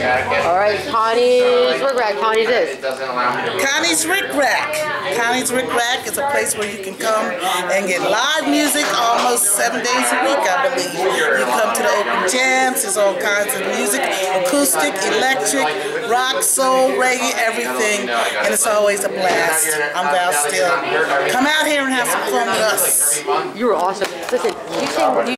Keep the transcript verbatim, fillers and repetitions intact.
All right, Connie's Rick Rack. Connie's is. Connie's Rick Rack. Connie's Rick Rack is a place where you can come and get live music almost seven days a week, I believe. You come to the open jams. There's all kinds of music, acoustic, electric, rock, soul, reggae, everything, and it's always a blast. I'm Val Steele. Come out here and have some fun with us. You were awesome. Listen, you sing.